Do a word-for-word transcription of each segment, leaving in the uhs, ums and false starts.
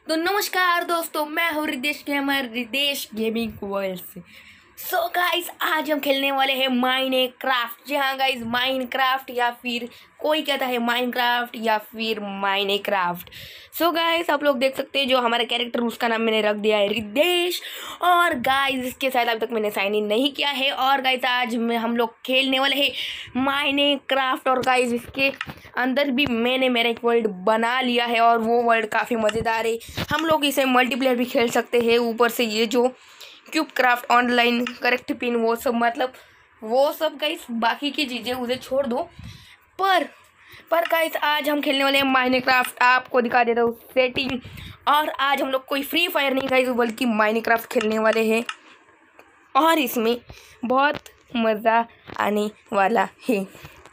तो नमस्कार दोस्तों, मैं हूँ Ridesh gamer, Ridesh gaming world से। सो so गाइस, आज हम खेलने वाले हैं माइनक्राफ्ट। जी हाँ गाइस, माइनक्राफ्ट या फिर कोई कहता है माइनक्राफ्ट या फिर माइनक्राफ्ट। सो so गाइस, आप लोग देख सकते हैं जो हमारा कैरेक्टर, उसका नाम मैंने रख दिया है रिदेश। और गाइस, इसके साथ अभी तक मैंने साइन इन नहीं किया है। और गाइस, आज में हम लोग खेलने वाले हैं माइनक्राफ्ट। और गाइस, इसके अंदर भी मैंने मेरा एक वर्ल्ड बना लिया है और वो वर्ल्ड काफ़ी मज़ेदार है। हम लोग इसे मल्टीप्लेयर भी खेल सकते हैं। ऊपर से ये जो cube craft online correct pin वो सब, मतलब वो सब गाइस, बाकी की चीज़ें उसे छोड़ दो। पर पर गाइस, आज हम खेलने वाले हैं माइनक्राफ्ट। आपको दिखा देता हूँ सेटिंग। और आज हम लोग कोई फ्री फायर नहीं गाइस, बल्कि माइनक्राफ्ट खेलने वाले हैं और इसमें बहुत मज़ा आने वाला है।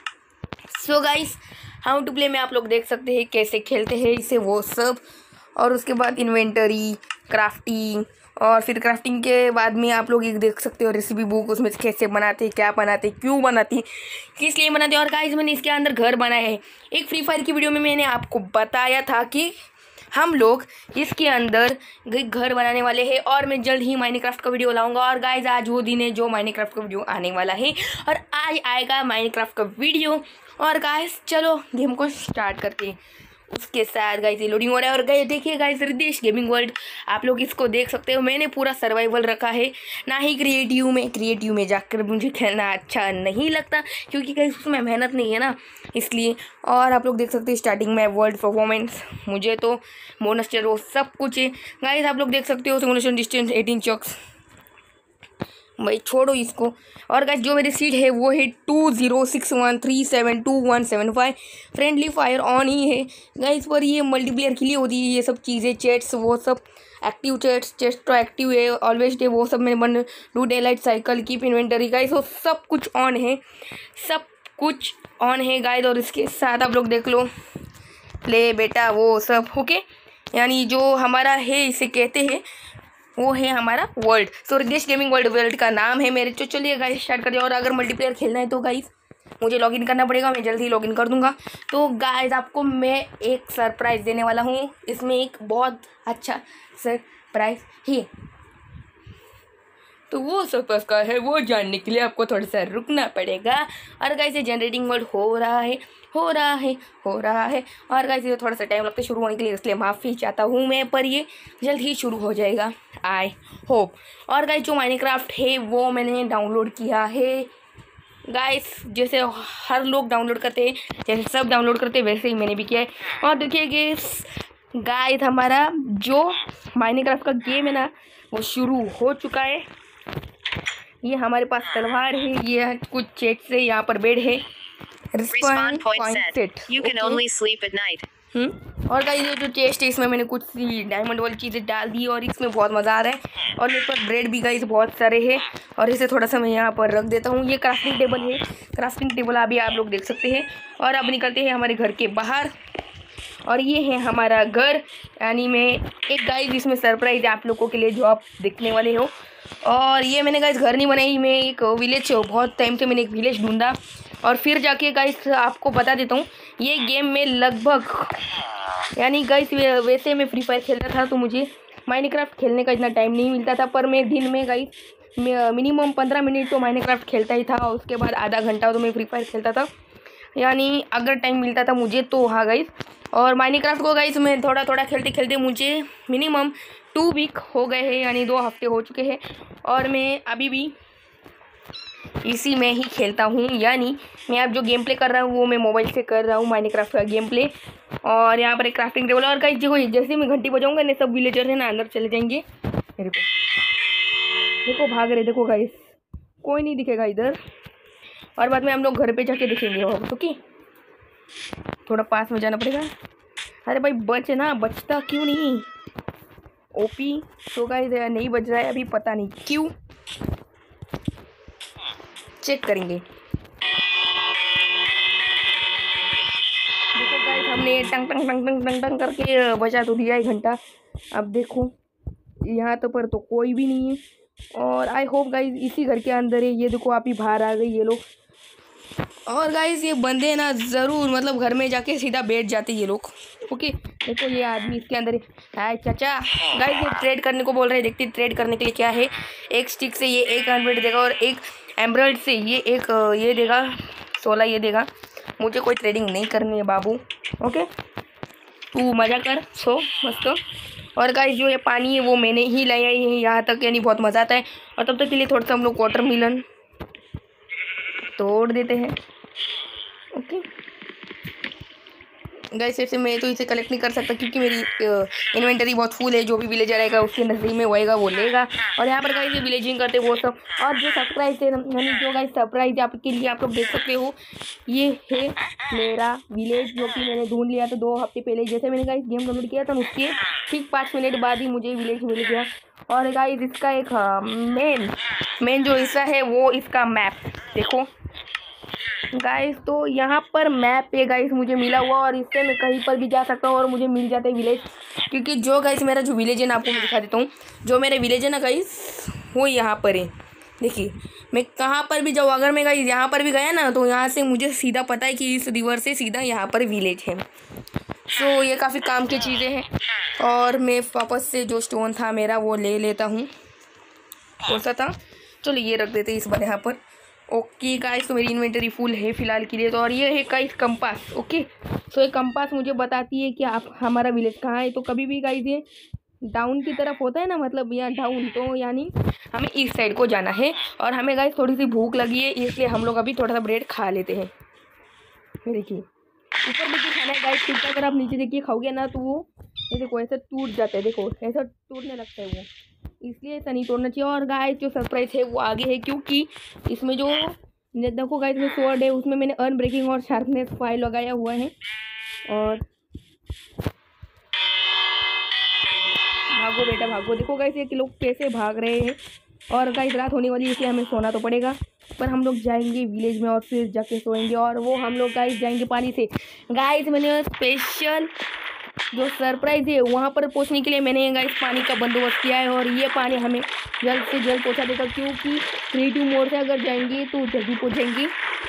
So guys, how to play में आप लोग देख सकते हैं कैसे खेलते हैं इसे, वो सब। और उसके बाद इन्वेंटरी, क्राफ्टिंग, और फिर क्राफ्टिंग के बाद में आप लोग एक देख सकते हो रेसिपी बुक, उसमें कैसे बनाते हैं, क्या बनाते हैं, क्यों बनाते हैं, किस लिए बनाते हैं। और गाइस, मैंने इसके अंदर घर बनाया है। एक फ्री फायर की वीडियो में मैंने आपको बताया था कि हम लोग इसके अंदर घर बनाने वाले हैं और मैं जल्द ही माइनक्राफ्ट का वीडियो लाऊंगा। और गाइस, आज वो दिन है जो माइनक्राफ्ट का वीडियो आने वाला है और आज आएगा माइनक्राफ्ट का वीडियो। और गाइस, चलो गेम को स्टार्ट करते हैं। उसके साथ गाइस, लोडिंग हो रहा है। और गाइस देखिए गाइस, रिदेश गेमिंग वर्ल्ड, आप लोग इसको देख सकते हो। मैंने पूरा सर्वाइवल रखा है, ना ही क्रिएटिव में। क्रिएटिव में जाकर मुझे खेलना अच्छा नहीं लगता क्योंकि गाइस उसमें मेहनत नहीं है ना, इसलिए। और आप लोग देख सकते हैं स्टार्टिंग में वर्ल्ड परफॉर्मेंस, मुझे तो बोनस वो सब कुछ है गाइस। आप लोग देख सकते हो सिमुलेशन डिस्टेंस एटीन चॉक्स, भाई छोड़ो इसको। और गाइस, जो मेरी सीट है वो है two zero six one three seven two one seven five. Friendly fire on ही है गाइस, पर ये मल्टीप्लेयर के लिए होती है ये सब चीज़ें, चैट्स वो सब। एक्टिव चैट्स, चैट्स तो एक्टिव है, ऑलवेज डे वो सब मैंने बन, do daylight cycle, keep inventory guys, वो सब कुछ ऑन है, सब कुछ ऑन है गाइस। और इसके साथ आप लोग देख लो प्ले बेटा वो सब, ओके। यानी जो हमारा है इसे कहते हैं वो है हमारा world. So Ridesh gaming world world का नाम है मेरे। तो चलिए गाइस स्टार्ट करते हैं। और अगर मल्टीप्लेयर खेलना है तो गाइस मुझे लॉगिन करना पड़ेगा, मैं जल्दी ही लॉगिन कर दूंगा। तो गाइस, आपको मैं एक सरप्राइज़ देने वाला हूँ, इसमें एक बहुत अच्छा सरप्राइज़ है। तो वो सरप्राइज़ का है, वो जानने के लिए आपको थोड़ा सा रुकना पड़ेगा। और गाइस, ये जनरेटिंग वर्ल्ड हो रहा है हो रहा है हो रहा है और गाइस, ये थोड़ा सा टाइम लगता है शुरू होने के लिए, इसलिए माफ़ी चाहता हूँ मैं, पर ये जल्द ही शुरू हो जाएगा, आई होप। और गाइस, जो माइनक्राफ्ट है वो मैंने डाउनलोड किया है गाइस, जैसे हर लोग डाउनलोड करते हैं, जैसे सब डाउनलोड करते हैं, वैसे ही मैंने भी किया है। और देखिए गाइस गाइस हमारा जो माइनक्राफ्ट का गेम है ना, वो शुरू हो चुका है। ये हमारे पास तलवार है, ये कुछ चेट से, यहाँ पर बेड है, Respawn point set. You can only sleep at night. हम्म और गाइस, ये जो चेस्ट है इसमें मैंने कुछ सी डायमंड वाली चीज़ें डाल दी और इसमें बहुत मज़ा आ रहा है। और मेरे पास ब्रेड भी गाइस बहुत सारे हैं और इसे थोड़ा सा मैं यहाँ पर रख देता हूँ। ये क्राफ्टिंग टेबल है, क्राफ्टिंग टेबल अभी आप लोग देख सकते हैं। और अब निकलते हैं हमारे घर के बाहर। और ये है हमारा घर, यानी मैं एक गाइस इसमें सरप्राइज है आप लोगों के लिए जो आप देखने वाले हो। और ये मैंने गाइस घर नहीं बनाई, मैं एक विलेज, बहुत टाइम से मैंने एक विलेज ढूंढा और फिर जाके गाइस आपको बता देता हूँ। ये गेम में लगभग, यानी गाइस वैसे मैं फ्री फायर खेलता था तो मुझे माइनक्राफ्ट खेलने का इतना टाइम नहीं मिलता था, पर मैं दिन में गाइस मिनिमम पंद्रह मिनट तो माइनक्राफ्ट खेलता ही था। और उसके बाद आधा घंटा तो मैं फ्री फायर खेलता था, यानी अगर टाइम मिलता था मुझे तो। हाँ गाइस, और माइनक्राफ्ट को गाइस मैं थोड़ा थोड़ा खेलते खेलते मुझे मिनिमम टू वीक हो गए हैं, यानी दो हफ्ते हो चुके हैं। और मैं अभी भी इसी में ही खेलता हूँ, यानी मैं अब जो गेम प्ले कर रहा हूँ वो मैं मोबाइल से कर रहा हूँ, माइनक्राफ्ट का गेम प्ले। और यहाँ पर एक क्राफ्टिंग टेबल है। और गाइस देखो, जैसे मैं घंटी बजाऊंगा ना, सब विलेजर है ना अंदर चले जाएंगे। मेरे को देखो भाग रहे, देखो गाइस कोई नहीं दिखेगा इधर। और बाद में हम लोग घर पे जाके देखेंगे वो, तो कि थोड़ा पास में जाना पड़ेगा। अरे भाई बच ना, बचता क्यों नहीं ओपी। तो गाइस नहीं बज रहा है अभी, पता नहीं क्यों, चेक करेंगे। देखो गाइस, हमने टंग टंग टंग टंग टंग टंग करके बजा तो दिया एक घंटा। अब देखो यहाँ तो पर तो कोई भी नहीं है। और आई होप गाइस इसी घर के अंदर है। ये देखो आप ही बाहर आ गई ये लोग। और गाइस ये बंदे ना ज़रूर मतलब घर में जाके सीधा बैठ जाते ये लोग। ओके देखो ये आदमी इसके अंदर है। चाचा गाइस ये ट्रेड करने को बोल रहे हैं, देखते ट्रेड करने के लिए क्या है। एक स्टिक से ये एक एम्ब्रॉयड देगा और एक एम्ब्रॉयड से ये एक ये देगा, सोलह ये देगा। मुझे कोई ट्रेडिंग नहीं करनी है बाबू। ओके तू मज़ा कर, सो मस्त। और गाइस जो ये पानी है वो मैंने ही लाया है यहाँ तक, यानी बहुत मज़ा आता है। और तब तक के लिए थोड़ा सा हम लोग वाटरमेलन तोड़ देते हैं। ओके गाइस ऐसे मैं तो इसे कलेक्ट नहीं कर सकता क्योंकि मेरी इन्वेंटरी बहुत फुल है। जो भी विलेजर आएगा उसके नज़दीक में होएगा वो लेगा। और यहाँ पर गाइस ये विलेजिंग करते वो सब। और जो सरप्राइज है यानी जो गाइस सरप्राइज आपके लिए आप लोग देख सकते हो, ये है मेरा विलेज जो कि मैंने ढूंढ लिया था दो हफ्ते पहले। जैसे मैंने गाइस गेम डाउनलोड किया था उसके ठीक पाँच मिनट बाद ही मुझे विलेज मिल गया। और गाइस इसका एक मेन मेन जो हिस्सा है वो इसका मैप देखो गाइस। तो यहाँ पर मैप है गाइस मुझे मिला हुआ और इससे मैं कहीं पर भी जा सकता हूँ और मुझे मिल जाता है विलेज। क्योंकि जो गाइस मेरा जो विलेज है ना आपको मैं दिखा देता हूँ। जो मेरा विलेज है ना गाइस वो यहाँ पर है। देखिए मैं कहाँ पर भी जाऊँ, अगर मैं गाइस यहाँ पर भी गया ना तो यहाँ से मुझे सीधा पता है कि इस रिवर से सीधा यहाँ पर विलेज है। सो ये काफ़ी काम की चीज़ें हैं। और मैं वापस से जो स्टोन था मेरा वो ले लेता हूँ। कौन सा था, चलो ये रख देते इस बार यहाँ पर। ओके गाइस तो मेरी इन्वेंटरी फुल है फ़िलहाल के लिए। तो और ये है गाइस कंपास। ओके सो ये कंपास मुझे बताती है कि आप हमारा विलेज कहाँ है। तो कभी भी गाइस ये डाउन की तरफ होता है ना, मतलब यहाँ डाउन, तो यानी हमें इस साइड को जाना है। और हमें गाइस थोड़ी सी भूख लगी है इसलिए हम लोग अभी थोड़ा सा ब्रेड खा लेते हैं। देखिए ऊपर देखिए खाना है गाइस, क्योंकि अगर आप नीचे देखिए खाओगे ना तो वो ये देखो ऐसा टूट जाता है। देखो ऐसा टूटने लगता है वो, इसलिए ऐसा नहीं तोड़ना चाहिए। और गाइस जो सरप्राइज है वो आगे है क्योंकि इसमें जो देखो गाइस में स्वॉर्ड है उसमें मैंने अनब्रेकिंग और शार्पनेस फाइव लगाया हुआ है। और भागो बेटा भागो। देखो गाइस ये लोग कैसे भाग रहे हैं। और गाइस रात होने वाली है इसलिए हमें सोना तो पड़ेगा, पर हम लोग जाएंगे विलेज में और फिर जाके सोएंगे। और वो हम लोग गाइस जाएंगे पानी से। गाइस मैंने स्पेशल जो सरप्राइज है वहाँ पर पहुँचने के लिए मैंने गाइस पानी का बंदोबस्त किया है। और ये पानी हमें जल्द से जल्द पहुँचा देगा क्योंकि क्रिएटिव मोड से अगर जाएंगे तो जल्दी पहुँचेंगे।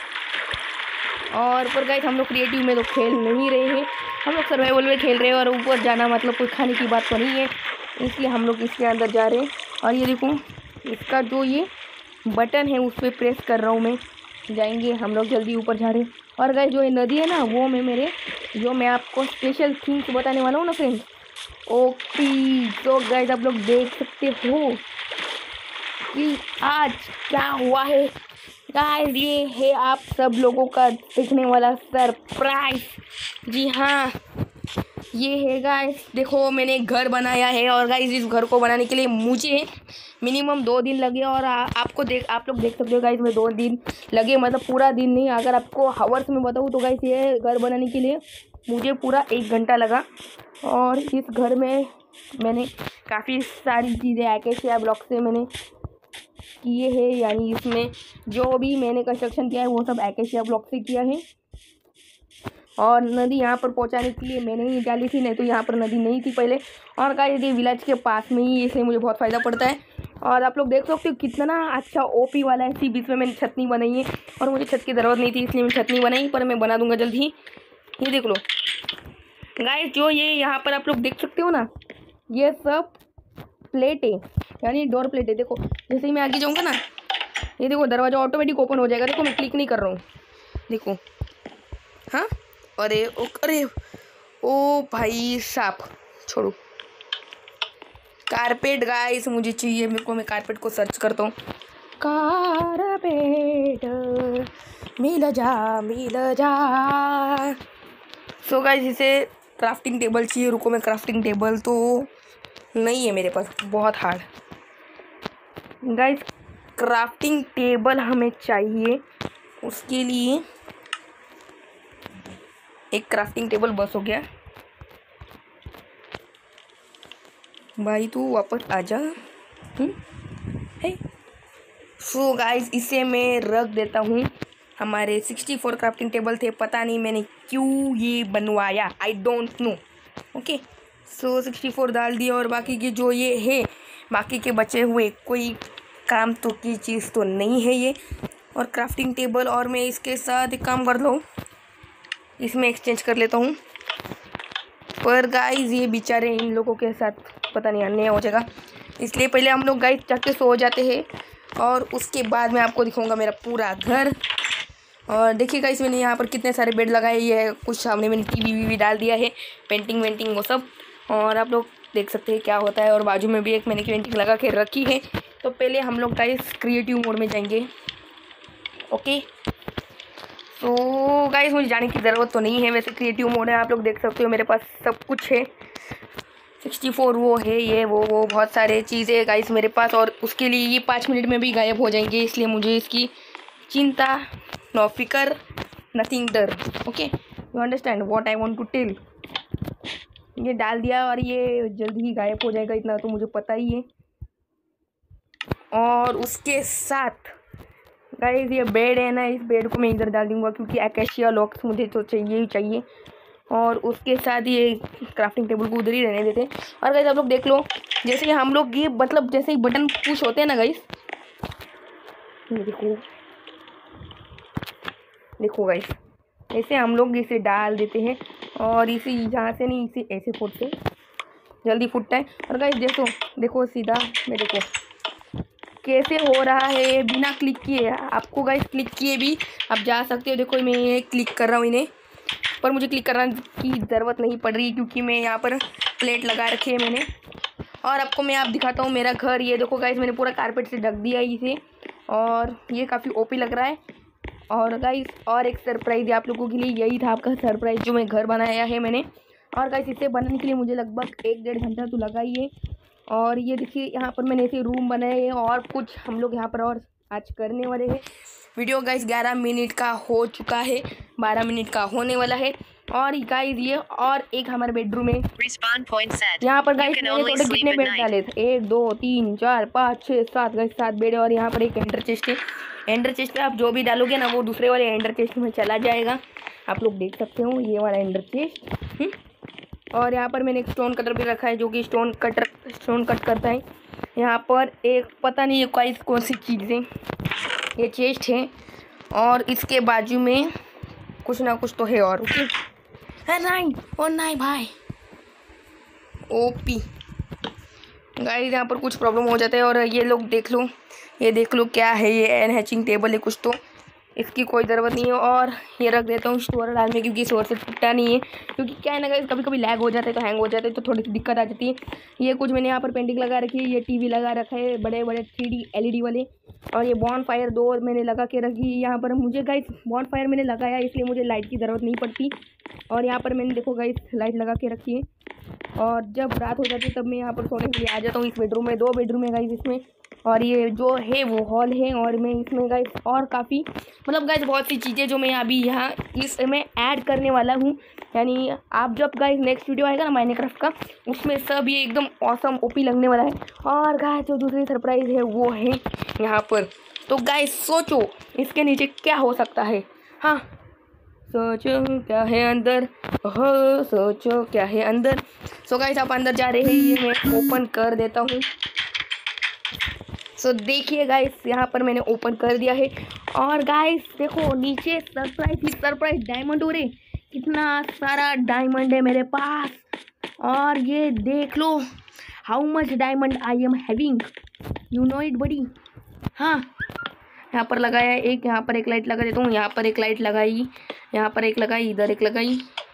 और पर गाइस हम लोग क्रिएटिव में तो खेल नहीं रहे हैं, हम लोग सर्वाइवल में खेल रहे हैं। और ऊपर जाना मतलब कोई खाने की बात तो नहीं है, इसलिए हम लोग इसके अंदर जा रहे हैं। और ये देखो इसका जो ये बटन है उस पर प्रेस कर रहा हूँ मैं, जाएंगे हम लोग जल्दी ऊपर जा रहे हैं। और गाइस जो ये नदी है ना वो मैं मेरे जो मैं आपको स्पेशल थिंग्स बताने वाला हूँ ना फ्रेंड्स। ओके तो गाइस आप लोग देख सकते हो कि आज क्या हुआ है। गाइस ये है आप सब लोगों का देखने वाला सरप्राइज। जी हाँ ये है गाइस, देखो मैंने घर बनाया है। और गाइस इस घर को बनाने के लिए मुझे मिनिमम दो दिन लगे। और आ, आपको देख आप लोग देख सकते हो गाइस में दो दिन लगे, मतलब पूरा दिन नहीं। अगर आपको हावर्स में बताऊँ तो गाइस ये घर बनाने के लिए मुझे पूरा एक घंटा लगा। और इस घर में मैंने काफ़ी सारी चीज़ें एकेशिया ब्लॉक से मैंने किए हैं, यानी इसमें जो भी मैंने कंस्ट्रक्शन किया है वो सब एकेशिया ब्लॉक से किया है। और नदी यहाँ पर पहुँचाने के लिए मैंने ही डाली थी, नहीं तो यहाँ पर नदी नहीं थी पहले। और गाइस ये विलेज के पास में ही, इसलिए मुझे बहुत फ़ायदा पड़ता है। और आप लोग देख सकते हो कितना अच्छा ओपी वाला है। इसी बीच में मैंने छत नहीं बनाई है और मुझे छत की ज़रूरत नहीं थी इसलिए मैं छत नहीं बनाई, पर मैं बना दूंगा जल्द ही। ये देख लो गाइस जो ये यहाँ पर आप लोग देख सकते हो ना, ये सब प्लेट है यानी डोर प्लेट है। देखो जैसे ही मैं आगे जाऊँगा ना, ये देखो दरवाज़ा ऑटोमेटिक ओपन हो जाएगा। देखो मैं क्लिक नहीं कर रहा हूँ, देखो। हाँ अरे ओ अरे ओ भाई साहब छोड़ो। कारपेट गाइस मुझे चाहिए, मेरे को मैं कारपेट को सर्च करता हूँ। कारपेट मिल जा मिल जा। सो गाइस इसे क्राफ्टिंग टेबल चाहिए। रुको मैं क्राफ्टिंग टेबल तो नहीं है मेरे पास, बहुत हार्ड। गाइस क्राफ्टिंग टेबल हमें चाहिए, उसके लिए एक क्राफ्टिंग टेबल बस हो गया। भाई तू वापस आजा। है सो गाइस इसे मैं रख देता हूँ। हमारे सिक्सटी फोर क्राफ्टिंग टेबल थे, पता नहीं मैंने क्यों ये बनवाया, I don't know. Okay so sixty four डाल दिया। और बाकी के जो ये है बाकी के बचे हुए कोई काम तो की चीज़ तो नहीं है ये। और क्राफ्टिंग टेबल, और मैं इसके साथ एक काम कर लूँ, इसमें एक्सचेंज कर लेता हूँ। पर गाइस ये बेचारे इन लोगों के साथ पता नहीं अन्याय हो जाएगा, इसलिए पहले हम लोग गाइस जाके सो जाते हैं और उसके बाद मैं आपको दिखाऊंगा मेरा पूरा घर। और देखिए गाइस मैंने यहाँ पर कितने सारे बेड लगाए है, कुछ सामने मैंने टीवी वीवी डाल दिया है, पेंटिंग वेंटिंग वो सब, और आप लोग देख सकते हैं क्या होता है। और बाजू में भी एक मैंने पेंटिंग लगा के रखी है। तो पहले हम लोग गाइस क्रिएटिव मोड में जाएंगे। ओके तो गाइस मुझे जाने की ज़रूरत तो नहीं है, वैसे क्रिएटिव मोड है, आप लोग देख सकते हो मेरे पास सब कुछ है, सिक्सटी फोर वो है, ये वो वो बहुत सारे चीज़ें है गाइस मेरे पास। और उसके लिए ये पाँच मिनट में भी गायब हो जाएंगे, इसलिए मुझे इसकी चिंता, नो फिकर, नथिंग डर। Okay you understand what I want to tell. ये डाल दिया और ये जल्दी ही गायब हो जाएगा, इतना तो मुझे पता ही है। और उसके साथ गाइस ये बेड है ना, इस बेड को मैं इधर डाल दूँगा क्योंकि एकेशिया लॉक्स मुझे तो चाहिए ही चाहिए। और उसके साथ ये क्राफ्टिंग टेबल को उधर ही रहने देते हैं। और गाइस आप लोग देख लो, जैसे हम लोग ये मतलब जैसे ही बटन पुश होते हैं ना गाइस, देखो देखो गाइस ऐसे हम लोग इसे डाल देते हैं और इसे जहाँ से नहीं इसे ऐसे फूटते, जल्दी फूटता है। और गाइस देखो देखो सीधा मैं देखो कैसे हो रहा है बिना क्लिक किए। आपको गाइस क्लिक किए भी आप जा सकते हो, देखो मैं ये क्लिक कर रहा हूँ इन्हें, पर मुझे क्लिक करने की ज़रूरत नहीं पड़ रही क्योंकि मैं यहाँ पर प्लेट लगा रखी है मैंने। और आपको मैं आप दिखाता हूँ मेरा घर, ये देखो गाइस मैंने पूरा कारपेट से ढक दिया इसे, और ये काफ़ी ओपी लग रहा है। और गाइस और एक सरप्राइज़ है आप लोगों के लिए, यही था आपका सरप्राइज़ जो मैं घर बनाया है मैंने। और गाइस इसे बनाने के लिए मुझे लगभग एक डेढ़ घंटा तो लगा ही है। और ये देखिए यहाँ पर मैंने ऐसे रूम बनाए हैं और कुछ हम लोग यहाँ पर और आज करने वाले हैं। वीडियो गाइस ग्यारह मिनट का हो चुका है, बारह मिनट का होने वाला है। और गाइस ये और एक हमारे बेडरूम है, यहाँ पर गाइस मैंने थोड़े कितने बेड डाले थे, एक दो तीन चार पाँच छः सात गाइस सात बेड। और यहाँ पर एक एंडर चेस्ट है, एंडर चेस्ट पे आप जो भी डालोगे ना वो दूसरे वाले एंडर चेस्ट में चला जाएगा, आप लोग देख सकते हो ये वाला एंडर चेस्ट। और यहाँ पर मैंने एक स्टोन कटर भी रखा है जो कि स्टोन कटर स्टोन कट करता है। यहाँ पर एक पता नहीं ये कौन सी चीज़ है, ये चेस्ट है और इसके बाजू में कुछ ना कुछ तो है। और नहीं ओ नहीं भाई ओपी गाइस यहाँ पर कुछ प्रॉब्लम हो जाता है। और ये लोग देख लो, ये देख लो क्या है, ये एन हैचिंग टेबल है कुछ तो, इसकी कोई ज़रूरत नहीं है। और ये रख देता हूँ स्टोर डाल में क्योंकि स्टोर से टूटा नहीं है, क्योंकि क्या है ना गाइस कभी कभी लैग हो जाता है तो हैंग हो जाता है तो थोड़ी सी दिक्कत आ जाती है। ये कुछ मैंने यहाँ पर पेंटिंग लगा रखी है, ये टीवी लगा रखा है बड़े बड़े three D L E D वाले। और ये बॉन फायर दो मैंने लगा के रखी है यहाँ पर। मुझे गाइस बॉन फायर मैंने लगाया इसलिए मुझे लाइट की ज़रूरत नहीं पड़ती। और यहाँ पर मैंने देखो गाइस लाइट लगा के रखी है। और जब रात हो जाती है तब मैं यहाँ पर सोने के लिए आ जाता हूँ। इस बेडरूम में दो बेडरूम है गाइस इसमें, और ये जो है वो हॉल है। और मैं इसमें गाइस और काफ़ी मतलब गाइस बहुत सी चीज़ें जो मैं अभी यहाँ इसमें ऐड करने वाला हूँ, यानी आप जब गाइस नेक्स्ट वीडियो आएगा ना माइनक्राफ्ट का, उसमें सब ये एकदम ऑसम ओपी लगने वाला है। और गाइस जो दूसरी सरप्राइज़ है वो है यहाँ पर। तो गाइस सोचो इसके नीचे क्या हो सकता है, हाँ सोचो क्या है अंदर, हो सोचो क्या है अंदर। सो गाइस आप अंदर जा रहे हैं, ये मैं ओपन कर देता हूँ। सो so, देखिए गाइस यहाँ पर मैंने ओपन कर दिया है। और गाइस देखो नीचे सरप्राइज ही सरप्राइज डायमंड हो रहे, कितना सारा डायमंड है मेरे पास। और ये देख लो how much diamond I am having, you know it buddy. हाँ यहाँ पर लगाया एक, यहाँ पर एक लाइट लगा देता हूँ, यहाँ पर एक लाइट लगाई, यहाँ पर एक लगाई, इधर एक लगाई।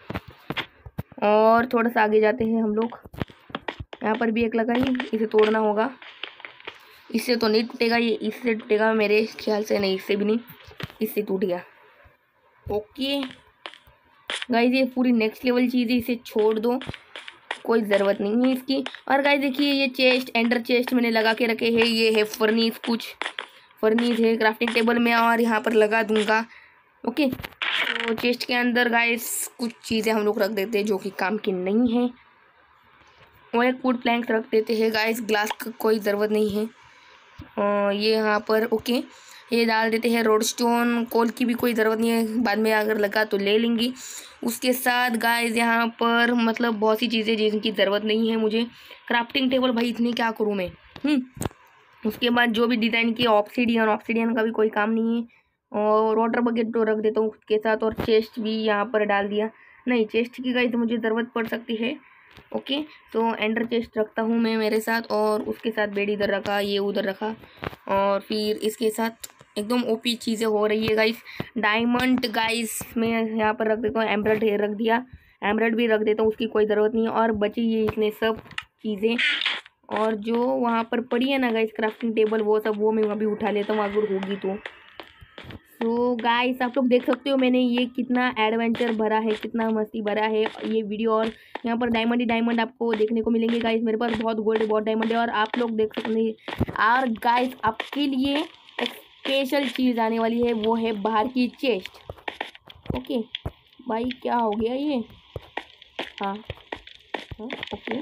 और थोड़ा सा आगे जाते हैं हम लोग, यहाँ पर भी एक लगाई, इसे तोड़ना होगा, इससे तो नहीं टूटेगा, ये इससे टूटेगा मेरे ख्याल से, नहीं इससे भी नहीं, इससे टूट गया। ओके गाइस ये पूरी नेक्स्ट लेवल चीज़ है, इसे छोड़ दो, कोई ज़रूरत नहीं है इसकी। और गाइस देखिए ये चेस्ट एंडर चेस्ट मैंने लगा के रखे हैं, ये है फर्नीस, कुछ फर्नीस है क्राफ्टिंग टेबल में और यहाँ पर लगा दूंगा। ओके तो चेस्ट के अंदर गाइस कुछ चीज़ें हम लोग रख देते हैं जो कि काम की नहीं है, और एक वुड प्लैंक रख देते हैं गाइस, ग्लास का कोई ज़रूरत नहीं है। और ये यहाँ पर ओके ये डाल देते हैं रोड स्टोन, कोल की भी कोई ज़रूरत नहीं है, बाद में अगर लगा तो ले लेंगी। उसके साथ गाइस यहाँ पर मतलब बहुत सी चीज़ें जिनकी ज़रूरत नहीं है मुझे, क्राफ्टिंग टेबल भाई इतनी क्या करूँ मैं। हम्म उसके बाद जो भी डिज़ाइन की ऑब्सिडियन, ऑब्सिडियन का भी कोई काम नहीं है, और वाटर बकेट तो रख देता हूँ उसके साथ, और चेस्ट भी यहाँ पर डाल दिया। नहीं, चेस्ट की गाइस मुझे ज़रूरत पड़ सकती है। ओके, तो एंडर चेस्ट रखता हूँ मैं मेरे साथ, और उसके साथ बेड इधर रखा, ये उधर रखा, और फिर इसके साथ एकदम ओपी चीज़ें हो रही है गाइस। डायमंड गाइस मैं यहाँ पर रख देता हूँ, एमराल्ड रख दिया, एमराल्ड भी रख देता हूँ, उसकी कोई ज़रूरत नहीं है। और बची ये इतने सब चीज़ें, और जो वहाँ पर पड़ी है ना गाइस क्राफ्टिंग टेबल, वो सब वो मैं अभी उठा लेता हूँ अगर होगी तो। तो गाइस आप लोग देख सकते हो मैंने ये कितना एडवेंचर भरा है, कितना मस्ती भरा है ये वीडियो। और यहाँ पर डायमंड ही डायमंड आपको देखने को मिलेंगे गाइस। मेरे पास बहुत गोल्ड, बहुत डायमंड है, और आप लोग देख सकते हैं। और गाइस आपके लिए एक स्पेशल चीज़ आने वाली है, वो है बाहर की चेस्ट। ओके भाई, क्या हो गया ये? हाँ हाँ ओके,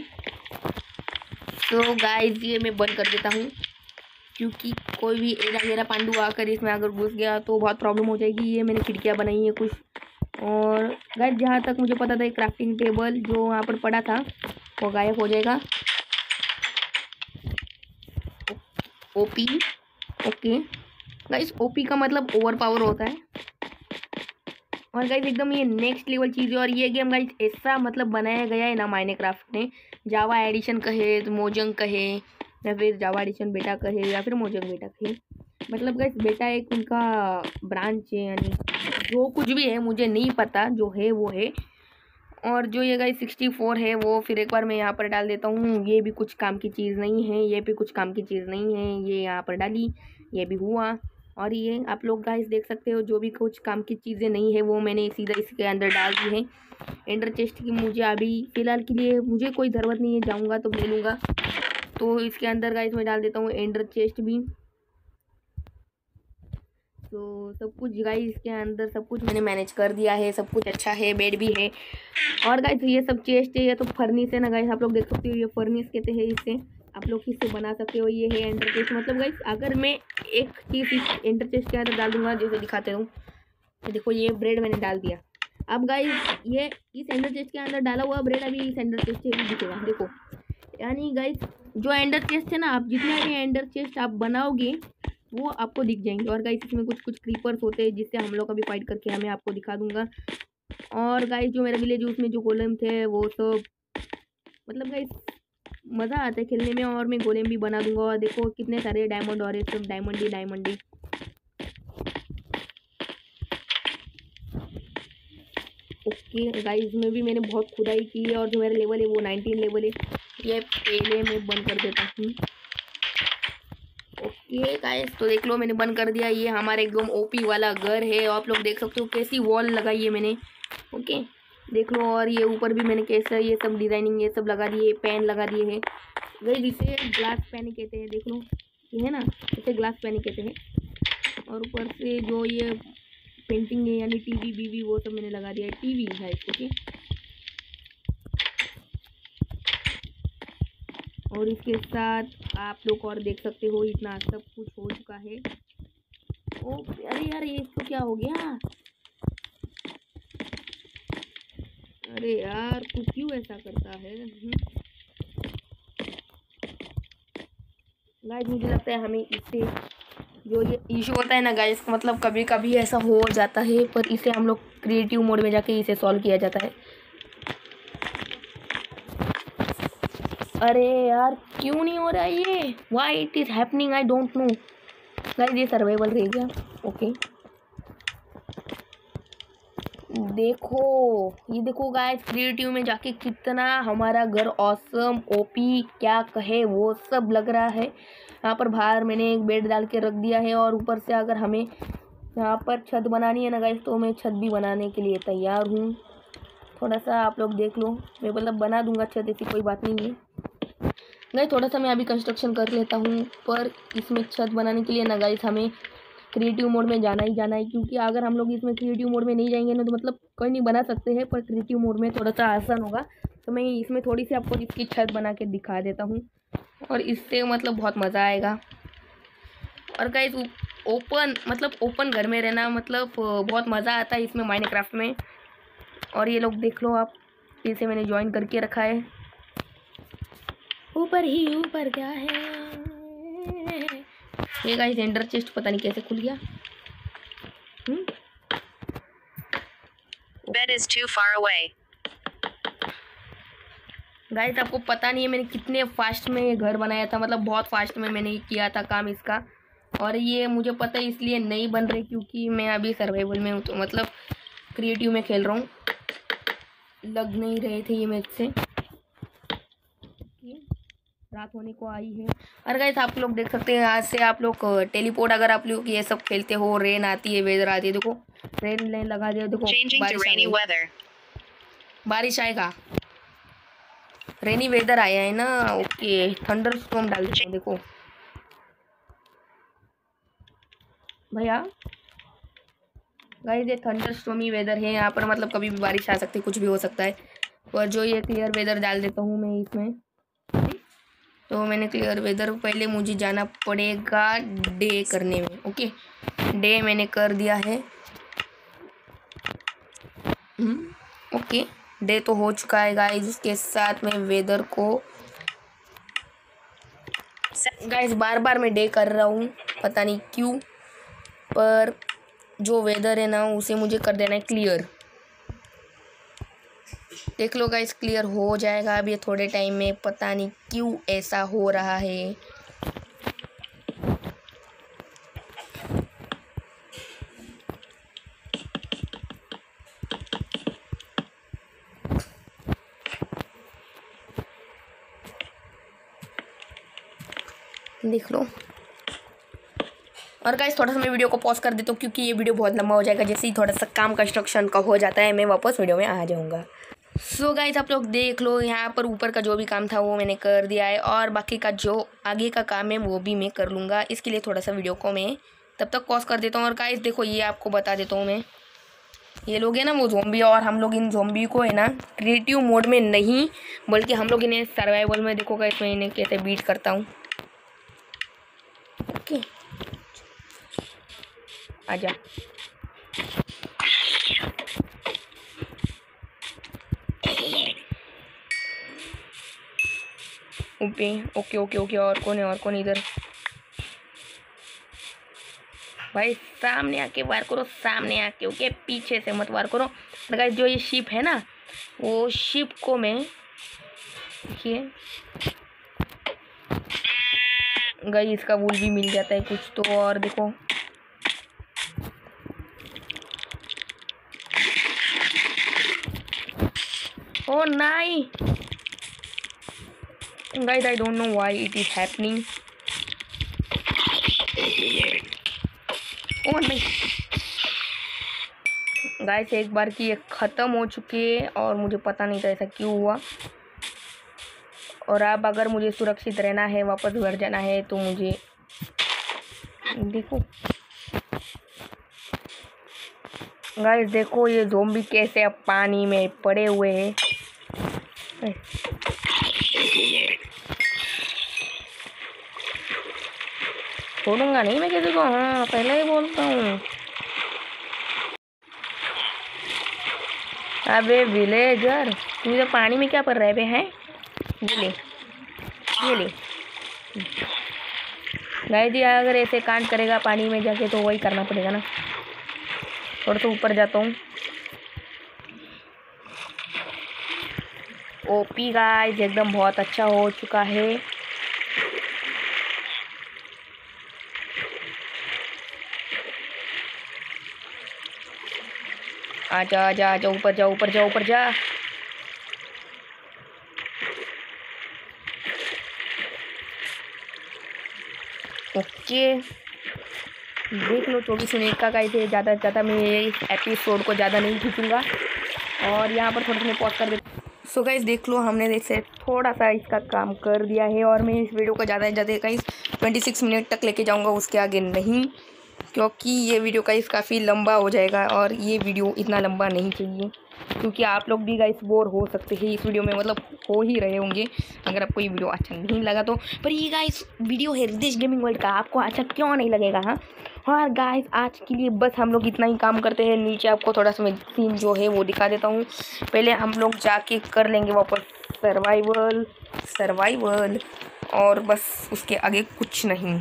तो गाइस ये मैं बंद कर देता हूँ, क्योंकि कोई भी एरा मेरा पांडू आकर इसमें अगर घुस गया तो बहुत प्रॉब्लम हो जाएगी। ये मैंने खिड़कियाँ बनाई हैं कुछ। और गाइस जहाँ तक मुझे पता था क्राफ्टिंग टेबल जो वहाँ पर पड़ा था वो गायब हो जाएगा। ओपी, ओके गाइस, ओपी का मतलब ओवर पावर होता है। और गाइस एकदम ये नेक्स्ट लेवल चीज़ है। और ये गेम गाइस ऐसा मतलब बनाया गया है ना माइनक्राफ्ट ने, जावा एडिशन कहे, मोजंग कहे, या फिर जावा एडिशन बेटा कहे, या फिर मोजंग बेटा कहे, मतलब गाइस बेटा एक उनका ब्रांच है, यानी जो कुछ भी है मुझे नहीं पता, जो है वो है। और जो ये गाइस सिक्सटी फोर है वो फिर एक बार मैं यहाँ पर डाल देता हूँ। ये भी कुछ काम की चीज़ नहीं है, ये भी कुछ काम की चीज़ नहीं है, ये यहाँ पर डाली, ये भी हुआ। और ये आप लोग गाइस देख सकते हो जो भी कुछ काम की चीज़ें नहीं है वो मैंने सीधा इसके अंदर डाल दी है। एंडर चेस्ट की मुझे अभी फ़िलहाल के लिए मुझे कोई ज़रूरत नहीं है, जाऊँगा तो ले लूँगा। तो इसके अंदर गाइस मैं डाल देता हूँ एंडर चेस्ट भी। तो सब कुछ गाइस इसके अंदर सब कुछ मैंने मैनेज कर दिया है, सब कुछ अच्छा है, बेड भी है। और गाइस ये सब चेस्ट है, ये तो फर्निस है ना गाइस, आप लोग देख सकते हो, ये फर्निस कहते हैं इसे, आप लोग इससे बना सकते हो। ये है एंडर चेस्ट। मतलब गाइस अगर मैं एक चीज़ इस एंडर चेस्ट के अंदर डाल दूंगा, जैसे दिखाते हूँ, तो देखो ये ब्रेड मैंने डाल दिया। अब गाइस ये इस एंडर चेस्ट के अंदर डाला हुआ ब्रेड अभी इस एंडर चेस्ट से दिखेगा, देखो। यानी गाइस जो एंडर चेस्ट है ना, आप जितने भी एंडर चेस्ट आप बनाओगे वो आपको दिख जाएंगे। और गाइस इसमें कुछ कुछ क्रीपर्स होते हैं जिससे हम लोग अभी फाइट करके हमें आपको दिखा दूंगा। और गाइस जो मेरा विलेज उसमें जो गोलेम थे वो सब, मतलब गाइस मज़ा आता है खेलने में। और मैं गोलेम भी बना दूंगा। और देखो कितने सारे डायमंड और सब डायमंड ही डायमंड ही। ओके गाइस में भी मैंने बहुत खुदाई की है, और जो मेरा लेवल है वो नाइनटीन लेवल है। ये पहले मैं बंद कर देता हूँ। ओके गाइस तो देख लो मैंने बंद कर दिया। ये हमारा एकदम ओपी वाला घर है, आप लोग देख सकते हो कैसी वॉल लगाई है मैंने। ओके देख लो। और ये ऊपर भी मैंने कैसा ये सब डिज़ाइनिंग ये सब लगा दिए, पेन लगा दिए हैं गाइस, इसे ग्लास पेन कहते हैं। देख लो ये है ना, इसे ग्लास पेन कहते हैं। और ऊपर से जो ये पेंटिंग है यानी टीवी बीवी वो सब मैंने लगा दिया है, टीवी है ओके। और इसके साथ आप लोग और देख सकते हो इतना सब कुछ हो चुका है। ओ अरे यार ये इसको क्या हो गया? अरे यार तू क्यों ऐसा करता है? गाइस मुझे लगता है हमें इससे जो ये इशू होता है ना गाइस, मतलब कभी कभी ऐसा हो जाता है, पर इसे हम लोग क्रिएटिव मोड में जाके इसे सॉल्व किया जाता है। अरे यार क्यों नहीं हो रहा है ये? Why it is happening I don't know guys. ये सर्वाइवल रह गया ओके। देखो ये देखो गाइस क्रिएटिव में जाके कितना हमारा घर ऑसम ओपी क्या कहे वो सब लग रहा है। यहाँ पर बाहर मैंने एक बेड डाल के रख दिया है, और ऊपर से अगर हमें यहाँ पर छत बनानी है ना गाइस, तो मैं छत भी बनाने के लिए तैयार हूँ। थोड़ा सा आप लोग देख लो, मैं मतलब बना दूंगा छत, ऐसी कोई बात नहीं है गाइस। थोड़ा सा मैं अभी कंस्ट्रक्शन कर लेता हूँ, पर इसमें छत बनाने के लिए ना गाइस हमें क्रिएटिव मोड में जाना ही जाना है। क्योंकि अगर हम लोग इसमें क्रिएटिव मोड में नहीं जाएंगे ना तो मतलब कोई नहीं बना सकते हैं, पर क्रिएटिव मोड में थोड़ा सा आसान होगा। तो मैं इसमें थोड़ी सी आपको इसकी छत बना के दिखा देता हूँ, और इससे मतलब बहुत मज़ा आएगा। और गाइस ओपन मतलब ओपन घर में रहना मतलब बहुत मज़ा आता है इसमें माइनक्राफ्ट में। और ये लोग देख लो आप, इसे मैंने ज्वाइन करके रखा है। ऊपर ही ऊपर क्या है ये गाइस एंडर चेस्ट पता नहीं कैसे खुल गया। bed is too far away. Guys आपको पता नहीं है मैंने कितने फास्ट में ये घर बनाया था, मतलब बहुत फास्ट में मैंने किया था काम इसका। और ये मुझे पता है इसलिए नहीं बन रहे क्योंकि मैं अभी सर्वाइवल में हूँ, तो मतलब क्रिएटिव में खेल रहा हूँ। लग नहीं रहे थे ये मेरे से। रात होने को आई है। और गाइस आप लोग देख सकते हैं आज से आप लोग टेलीपोर्ट, अगर आप लोग ये सब खेलते हो, रेन आती है, वेदर आती है, देखो रेन लेन लगा दिया, देखो बारिश, बारिश आएगा, रेनी वेदर आया है ना। ओके थंडर स्टॉर्म डाल देते हैं, देखो भैया गाइस ये थंडर स्टॉर्मी वेदर है यहाँ पर, मतलब कभी भी बारिश आ सकती है, कुछ भी हो सकता है। और जो ये क्लियर वेदर डाल देता हूँ मैं इसमें, तो मैंने क्लियर वेदर, पहले मुझे जाना पड़ेगा डे करने में। ओके डे मैंने कर दिया है। ओके डे तो हो चुका है गाइस। इसके साथ में वेदर को गाइस बार बार मैं डे कर रहा हूँ, पता नहीं क्यों, पर जो वेदर है ना उसे मुझे कर देना है क्लियर। देख लो गाइस क्लियर हो जाएगा अब ये थोड़े टाइम में, पता नहीं क्यों ऐसा हो रहा है। देख लो। और गाइस थोड़ा सा मैं वीडियो को पॉज कर देता हूँ क्योंकि ये वीडियो बहुत लंबा हो जाएगा। जैसे ही थोड़ा सा काम कंस्ट्रक्शन का हो जाता है मैं वापस वीडियो में आ जाऊँगा। सो so गाइस आप लोग देख लो, यहाँ पर ऊपर का जो भी काम था वो मैंने कर दिया है, और बाकी का जो आगे का काम है वो भी मैं कर लूँगा। इसके लिए थोड़ा सा वीडियो को मैं तब तक पॉज कर देता हूँ। और गाइस देखो ये आपको बता देता हूँ मैं, ये लोग है ना वो ज़ॉम्बी, और हम लोग इन ज़ॉम्बी को है ना क्रिएटिव मोड में नहीं बल्कि हम लोग इन्हें सर्वाइवल में, देखो गाइस मैं इन्हें कैसे बीट करता हूँ। ओके आजा। ओके ओके ओके ओके और कौन है, और कौन इधर भाई, सामने आके वार करो, सामने आके। ओके पीछे से मत वार करो। गाइस जो ये शिप है ना वो शिप को मैं, देखिए गाइस इसका वूल भी मिल जाता है कुछ तो। और देखो oh नहीं guys I don't know why it is happening। oh नहीं गाइस एक बार की ये ख़त्म हो चुकी है और मुझे पता नहीं था ऐसा क्यों हुआ। और अब अगर मुझे सुरक्षित रहना है, वापस घर जाना है, तो मुझे देखो गाइस देखो ये ज़ॉम्बी कैसे अब पानी में पड़े हुए हैं। छोड़ूंगा नहीं मैं किसी को, हाँ पहले ही बोलता हूँ। अबे विलेजर तू इधर पानी में क्या कर रहे हैं? ये ले ये ले गाइस दिया, अगर ऐसे कांड करेगा पानी में जाके तो वही करना पड़ेगा ना। थोड़ा सा ऊपर जाता हूँ। ओपी गाइस एकदम बहुत अच्छा हो चुका है। आजा आजा आजा ऊपर जा ऊपर जा ऊपर जा। ओके देख लो चौबीस मिनट का गाइस है, ज़्यादा से ज़्यादा मैं एपिसोड को ज़्यादा नहीं खींचूँगा। और यहाँ पर थोड़ा सा मैं पॉज कर देता। सो गाइस देख लो हमने देख से थोड़ा सा इसका काम कर दिया है, और मैं इस वीडियो को ज़्यादा से ज़्यादा गाइस छब्बीस मिनट तक लेके जाऊँगा, उसके आगे नहीं, क्योंकि ये वीडियो गाइस काफ़ी लंबा हो जाएगा। और ये वीडियो इतना लंबा नहीं चाहिए क्योंकि आप लोग भी गाइस बोर हो सकते हैं इस वीडियो में, मतलब हो ही रहे होंगे अगर आपको ये वीडियो अच्छा नहीं लगा तो। पर ये गाइस वीडियो है रितेश गेमिंग वर्ल्ड का, आपको अच्छा क्यों नहीं लगेगा? हाँ और गाइस आज के लिए बस हम लोग इतना ही काम करते हैं। नीचे आपको थोड़ा सा मैं सीन जो है वो दिखा देता हूँ। पहले हम लोग जाके कर लेंगे वापस सर्वाइवल सर्वाइवल और बस उसके आगे कुछ नहीं।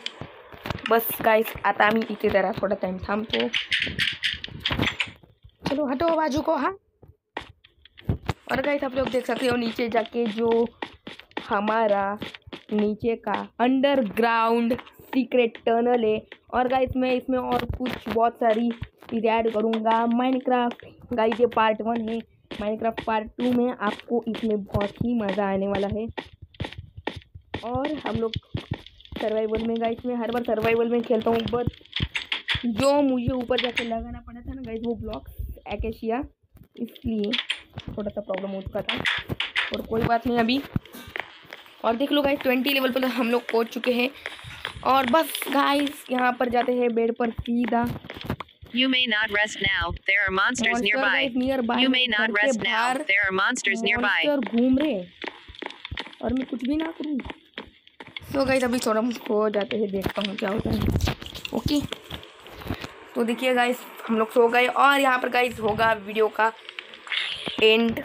बस गाइस आता मी इथे जरा थोड़ा टाइम थांबतो। चलो चलो हटो बाजू को। हाँ, और गाइस आप लोग देख सकते हो नीचे जाके जो हमारा नीचे का अंडरग्राउंड सीक्रेट टनल है। और गाइस मैं इसमें और कुछ बहुत सारी चीज़ें ऐड करूँगा। माइनक्राफ्ट गाइस ये पार्ट वन है, माइनक्राफ्ट पार्ट टू में आपको इसमें बहुत ही मज़ा आने वाला है। और हम लोग सर्वाइवल में गाइस मैं हर बार सर्वाइवल में खेलता हूँ, बट जो मुझे ऊपर जाके लगाना पड़ा था ना गाइस वो ब्लॉक्स एकेशिया, इसलिए थोड़ा सा प्रॉब्लम हो चुका था। और कोई बात नहीं अभी। और देख लो गाइस ट्वेंटी लेवल पर हम लोग पहुँच चुके हैं। और बस गाइस यहाँ पर जाते हैं बेड पर सीधा। You may not rest now. There are monsters Monster nearby. guys nearby. You may not घर के rest now. बाहर There are monsters nearby. monster घूम रहे और मैं कुछ भी ना करूँ। तो गाइस अभी थोड़ा मुझको जाते हैं, देखता हूँ क्या होता है। ओके तो देखिए गाइस हम लोग सो गए और यहाँ पर गाइस होगा वीडियो का एंड।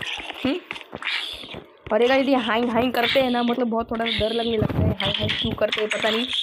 और ये गाइस ये हाई हाई करते हैं ना, मतलब बहुत थोड़ा डर लगने लगता है। हाई हाई क्यों करते हैं पता नहीं।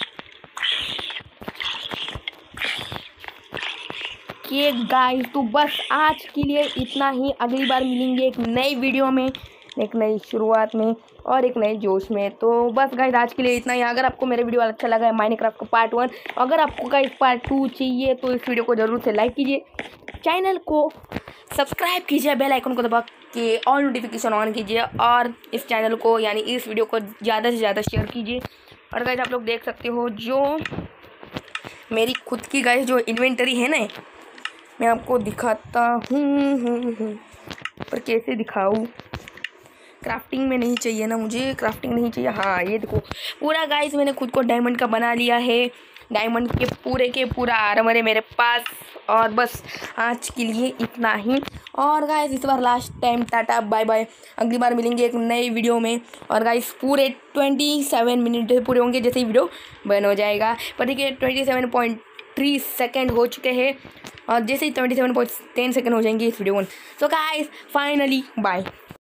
कि गाइस तो बस आज के लिए इतना ही। अगली बार मिलेंगे एक नई वीडियो में, एक नई शुरुआत में और एक नए जोश में। तो बस गाइस आज के लिए इतना ही। अगर आपको मेरा वीडियो अच्छा लगा है माइनक्राफ्ट का पार्ट वन, अगर आपको गाइस पार्ट टू चाहिए तो इस वीडियो को ज़रूर से लाइक कीजिए, चैनल को सब्सक्राइब कीजिए, बेल आइकन को दबा के ऑल नोटिफिकेशन ऑन कीजिए और इस चैनल को यानी इस वीडियो को ज़्यादा से ज़्यादा शेयर कीजिए। और गाइस आप लोग देख सकते हो जो मेरी खुद की गाइस जो इन्वेंटरी है ना, मैं आपको दिखाता हूँ, पर कैसे दिखाऊँ। क्राफ्टिंग में नहीं चाहिए ना मुझे, क्राफ्टिंग नहीं चाहिए। हाँ ये देखो पूरा गाइस मैंने खुद को डायमंड का बना लिया है। डायमंड के पूरे के पूरा आर्मर है मेरे पास। और बस आज के लिए इतना ही। और गाइस इस बार last time tata bye bye. अगली बार मिलेंगे एक नई वीडियो में। और गाइस पूरे ट्वेंटी सेवन मिनट पूरे होंगे जैसे ही वीडियो बन हो जाएगा। पर देखिए twenty seven point three second हो चुके हैं और जैसे ही twenty seven point ten second हो जाएंगे इस वीडियो में। So guys finally bye.